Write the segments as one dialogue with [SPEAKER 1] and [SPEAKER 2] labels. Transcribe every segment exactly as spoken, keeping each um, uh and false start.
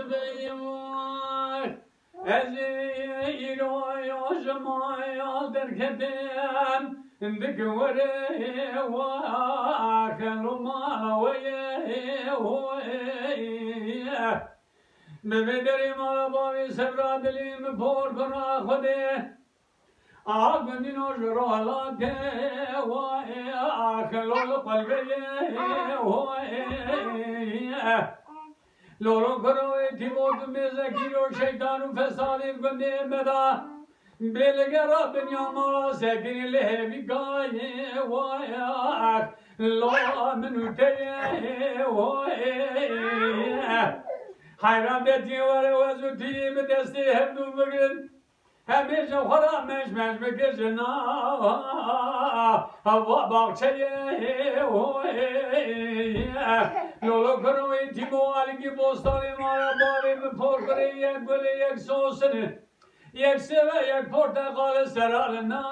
[SPEAKER 1] بيوار أزيلو يوجما دركتن ذكوري واكلوا ما ويه ويه بمدري ما بابي سبراد لي مفور كنا خده آگ دینو جرالاته واه آخلو قلبی واه لورو کروی تیموت میزکیرو شیطانو فسادی کنده مدا بلگرا دنیا ما سکنی لهوی گای واه لا منو تیه واه حیران دیتی وره وزو تیم دستی هم دو بگن همیشه خدا مش مش بکشنا هوا باغچه لولو کروی تیمو علیگی بستانی مارا باوی بپر کنی یک گل یک سوسنه یک سوه یک پرتقال سرال نا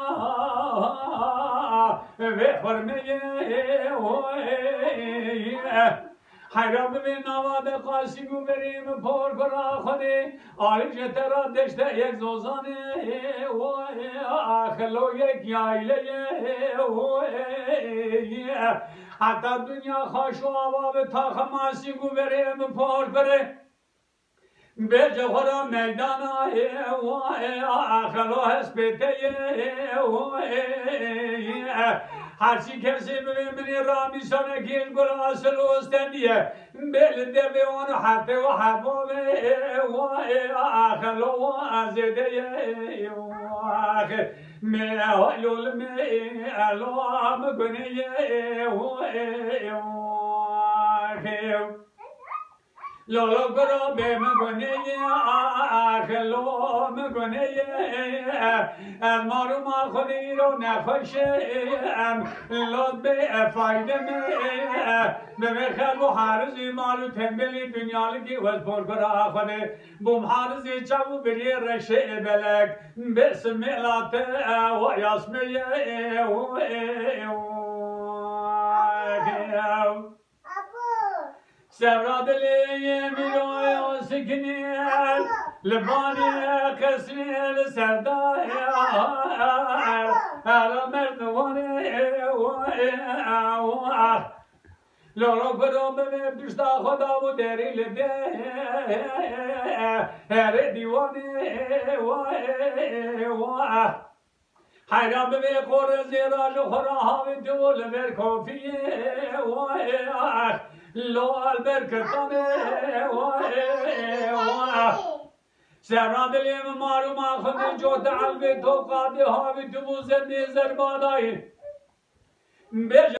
[SPEAKER 1] به خرمه حیران ببین نواد قاسی گو بریم پر کرا خودی آلی جترا دشته یک زوزانه آخلو یک یایله حتی دنیا خوش و آباب تا خماسی گو بریم پر کره به جهورا میدان آخلو هسپیته هرچی کسی ببینی رامی سانه کیش گل اصل و استندیه بلده به اون حتی و حبابه آخلو و ازده آخر میهالول میهالام کنه آخر لولو کرو بیم کنه آخلو مکنه از مارو ما خودی رو نخوشه لود به فایده به خلو حارزی مالو تنبلی دنیا لگی وز پر کرا خوده بوم حارزی چاو بری رشه بلک بسم الله و یاسمیه سرادلی میروی سکنیل لبانی کسیل سردای هر مردوانی لولو کرو ببین پیشتا خدا و دری لده هر دیوانی حیران ببین خور زیراج و خورا هاوی دول بر کافیه لو البرکتانه سراد لیم مارو ما خود جو تعلق تو قاده هاوی تو زنده زربادای